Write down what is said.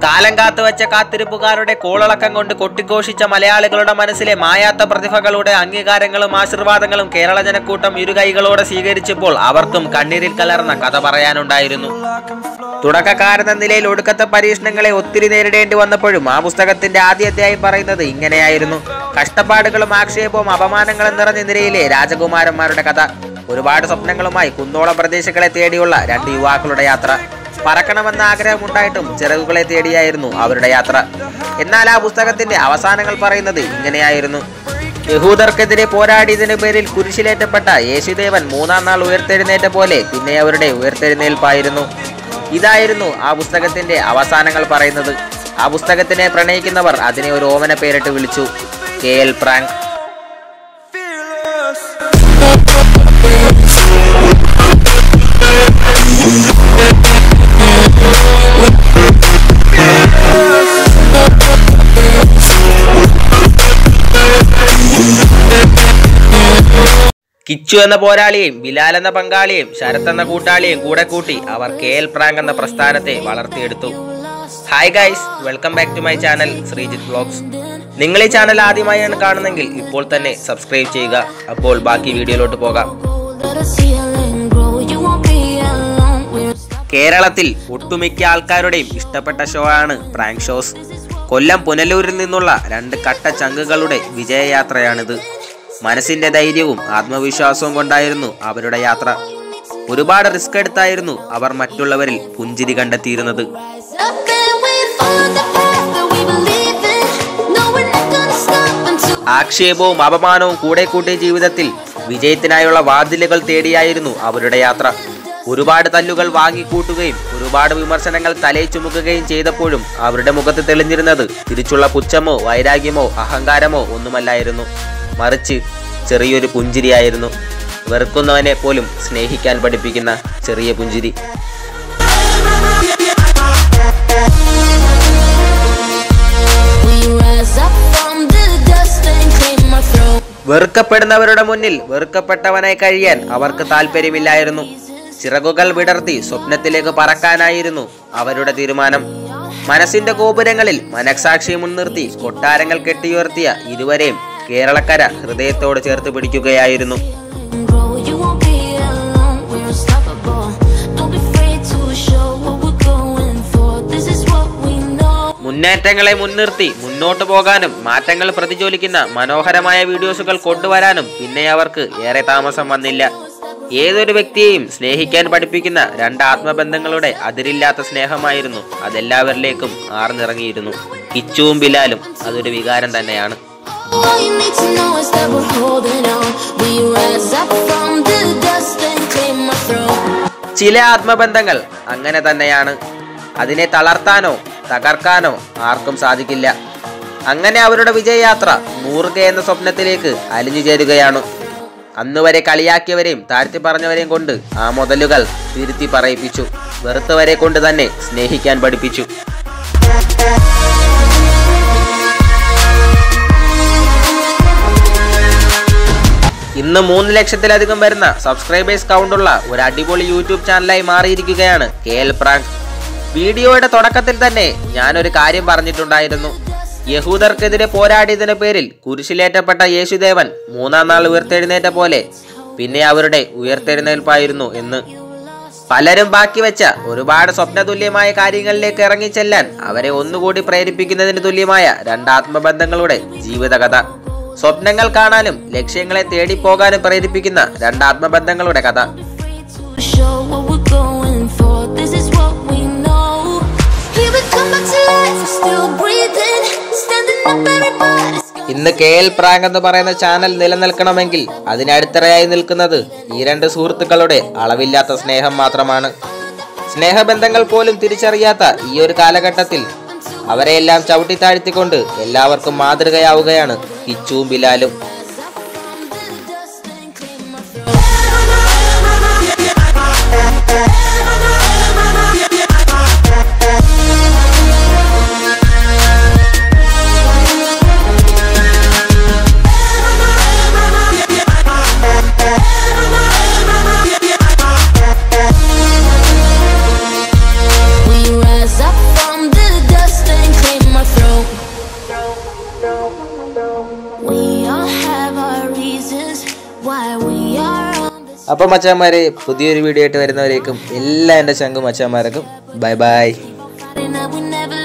കാലം കാത്തുവച്ച കാത്തിരിപ്പുകാരുടെ കോളളക്കം കൊണ്ട് കൊട്ടിഘോഷിച്ച മലയാളികളുടെ മനസ്സിലെ മായാത്ത പ്രതിഭകളുടെ അംഗീകാരങ്ങളും ആശീർവാദങ്ങളും കേരള ജനക്കൂട്ടം ഇരുകൈകളോടെ സ്വീകരിച്ചപ്പോൾ അവർക്കും കണ്ണീരിൽ കലർന്ന കഥ പറയാനുണ്ടായിരുന്നു. തുടക്കക്കാരെന്ന നിലയിൽ ഒടുക്കത്തെ പരീക്ഷണങ്ങളെ ഒത്തിരി നേരിടേണ്ടി വന്നപ്പോഴും ആ പുസ്തകത്തിന്റെ ആദ്യ അധ്യായം പറയുന്നത് ഇങ്ങനെയായിരുന്നു. കഷ്ടപ്പാടുകളും ആക്ഷേപവും അപമാനങ്ങളും നിറഞ്ഞ നിരയിലെ രാജകുമാരന്മാരുടെ കഥ. ഒരുപാട് സ്വപ്നങ്ങളുമായി കുന്നോളം പ്രദേശങ്ങളെ തേടിയുള്ള രണ്ട് യുവാക്കളുടെ യാത്ര. പറക്കണമെന്ന ആഗ്രഹമുണ്ടായിട്ടും ചിറകുകളെ തേടിയായിരുന്നു അവരുടെ യാത്ര. എന്നാൽ ആ പുസ്തകത്തിന്റെ അവസാനങ്ങൾ പറയുന്നത് ഇങ്ങനെയായിരുന്നു. യഹൂദർക്കെതിരെ പോരാടിയതിനു പേരിൽ കുരിശിലേറ്റപ്പെട്ട യേശുദേവൻ മൂന്നാം നാൾ ഉയർത്തെഴുന്നേറ്റ പോലെ പിന്നെ അവരുടെ ഉയർത്തെഴുന്നേൽപ്പായിരുന്നു. ഇതായിരുന്നു ആ പുസ്തകത്തിന്റെ അവസാനങ്ങൾ പറയുന്നത്. ആ പുസ്തകത്തിനെ പ്രണയിക്കുന്നവർ അതിനെ ഒരു ഓമന പേരിട്ട് വിളിച്ചു, KL പ്രാങ്ക്. കിച്ചു എന്ന പോരാളിയെയും ബിലാൽ എന്ന പങ്കാളിയെയും ശരത് എന്ന കൂട്ടാളിയെയും കൂടെ കൂട്ടി അവർ KL പ്രാങ്ക് എന്ന പ്രസ്ഥാനത്തെ വളർത്തിയെടുത്തു. Hi guys, welcome back to my channel Sreejith vlogs. നിങ്ങൾ ഈ ചാനൽ ആദ്യമായാണ് കാണുന്നെങ്കിൽ ഇപ്പോൾ തന്നെ സബ്സ്ക്രൈബ് ചെയ്യുക. അപ്പോൾ ബാക്കി വീഡിയോയിലോട്ട് പോകാം. കേരളത്തിൽ ഒട്ടുമിക്ക ആൾക്കാരുടെയും ഇഷ്ടപ്പെട്ട ഷോ ആണ് പ്രാങ്ക് ഷോസ്. കൊല്ലം പുനലൂരിൽ നിന്നുള്ള രണ്ട് കട്ട ചങ്കുകളുടെ വിജയയാത്രയാണിത്. മനസ്സിന്റെ ധൈര്യവും ആത്മവിശ്വാസവും കൊണ്ടായിരുന്നു അവരുടെ യാത്ര. ഒരുപാട് റിസ്ക് എടുത്തായിരുന്നു അവർ മറ്റുള്ളവരിൽ പുഞ്ചിരി കണ്ടെത്തിയിരുന്നത്. ആക്ഷേപവും അപമാനവും കൂടെ കൂട്ടിയ ജീവിതത്തിൽ വിജയത്തിനായുള്ള വാതിലുകൾ തേടിയായിരുന്നു അവരുടെ യാത്ര. ഒരുപാട് തല്ലുകൾ വാങ്ങിക്കൂട്ടുകയും ഒരുപാട് വിമർശനങ്ങൾ തലയിൽ ചുമക്കുകയും ചെയ്തപ്പോഴും അവരുടെ മുഖത്ത് തെളിഞ്ഞിരുന്നത് തിരിച്ചുള്ള പുച്ഛമോ വൈരാഗ്യമോ അഹങ്കാരമോ ഒന്നുമല്ലായിരുന്നു. മറിച്ച് ചെറിയൊരു പുഞ്ചിരിയായിരുന്നു. വെറുക്കുന്നവനെ പോലും സ്നേഹിക്കാൻ പഠിപ്പിക്കുന്ന ചെറിയ പുഞ്ചിരി. വെറുക്കപ്പെടുന്നവരുടെ മുന്നിൽ വെറുക്കപ്പെട്ടവനായി കഴിയാൻ അവർക്ക് താല്പര്യമില്ലായിരുന്നു. ചിറകുകൾ വിടർത്തി സ്വപ്നത്തിലേക്ക് പറക്കാനായിരുന്നു അവരുടെ തീരുമാനം. മനസ്സിന്റെ ഗോപുരങ്ങളിൽ മനസാക്ഷി മുൻനിർത്തി കൊട്ടാരങ്ങൾ കെട്ടിയുയർത്തിയ ഇരുവരെയും കേരളക്കര ഹൃദയത്തോട് ചേർത്ത് പിടിക്കുകയായിരുന്നു. മുന്നേറ്റങ്ങളെ മുൻനിർത്തി മുന്നോട്ട് പോകാനും മാറ്റങ്ങൾ പ്രതിജ്വലിക്കുന്ന മനോഹരമായ വീഡിയോസുകൾ കൊണ്ടുവരാനും പിന്നെ അവർക്ക് ഏറെ താമസം വന്നില്ല. ഏതൊരു വ്യക്തിയെയും സ്നേഹിക്കാൻ പഠിപ്പിക്കുന്ന രണ്ട് ആത്മബന്ധങ്ങളുടെ അതിരില്ലാത്ത സ്നേഹമായിരുന്നു അതെല്ലാവരിലേക്കും ആർന്നിറങ്ങിയിരുന്നു. കിച്ചുവും ബിലാലും അതൊരു വികാരം തന്നെയാണ്. ചില ആത്മബന്ധങ്ങൾ അങ്ങനെ തന്നെയാണ്. അതിനെ തളർത്താനോ തകർക്കാനോ ആർക്കും സാധിക്കില്ല. അങ്ങനെ അവരുടെ വിജയയാത്ര 100K എന്ന സ്വപ്നത്തിലേക്ക് അലിഞ്ഞു ചേരുകയാണ്. അന്നുവരെ കളിയാക്കിയവരെയും താഴ്ത്തി പറഞ്ഞവരെയും കൊണ്ട് ആ മുതലുകൾ തിരുത്തി പറയിപ്പിച്ചു. വെറുത്തവരെ കൊണ്ട് തന്നെ സ്നേഹിക്കാൻ പഠിപ്പിച്ചു. ഇന്ന് 3 ലക്ഷത്തിലധികം വരുന്ന സബ്സ്ക്രൈബേഴ്സ് കൗണ്ടുള്ള ഒരു അടിപൊളി യൂട്യൂബ് ചാനലായി മാറിയിരിക്കുകയാണ് KL പ്രാങ്ക്. വീഡിയോയുടെ തുടക്കത്തിൽ തന്നെ ഞാനൊരു കാര്യം പറഞ്ഞിട്ടുണ്ടായിരുന്നു. യഹൂദർക്കെതിരെ പോരാടിയതിനു പേരിൽ കുരിശിലേറ്റപ്പെട്ട യേശുദേവൻ മൂന്നാം നാൾ ഉയർത്തെഴുന്നേറ്റ പോലെ പിന്നെ അവരുടെ ഉയർത്തെഴുന്നേൽപ്പായിരുന്നു എന്ന്. പലരും ബാക്കി വെച്ച ഒരുപാട് സ്വപ്നതുല്യമായ കാര്യങ്ങളിലേക്ക് ഇറങ്ങിച്ചെല്ലാൻ അവരെ ഒന്നുകൂടി പ്രേരിപ്പിക്കുന്നതിന് തുല്യമായ രണ്ട് ആത്മബന്ധങ്ങളുടെ ജീവിതകഥ. സ്വപ്നങ്ങൾ കാണാനും ലക്ഷ്യങ്ങളെ തേടിപ്പോകാനും പ്രേരിപ്പിക്കുന്ന രണ്ട് ആത്മബന്ധങ്ങളുടെ കഥ. ഇന്ന് KL പ്രാങ്ക് എന്ന് പറയുന്ന ചാനൽ നിലനിൽക്കണമെങ്കിൽ അതിനടിത്തറയായി നിൽക്കുന്നത് ഈ രണ്ട് സുഹൃത്തുക്കളുടെ അളവില്ലാത്ത സ്നേഹം മാത്രമാണ്. സ്നേഹബന്ധങ്ങൾ പോലും തിരിച്ചറിയാത്ത ഈ ഒരു കാലഘട്ടത്തിൽ അവരെയെല്ലാം ചവിട്ടിത്താഴ്ത്തിക്കൊണ്ട് എല്ലാവർക്കും മാതൃകയാവുകയാണ് കിച്ചുവും ബിലാലും. We rise up from the dust. അപ്പം മച്ചാന്മാരെ പുതിയൊരു വീഡിയോ ആയിട്ട് വരുന്നവരേക്കും എല്ലാ എൻ്റെ ചങ്കും മച്ചാന്മാർക്കും ബൈ ബൈ.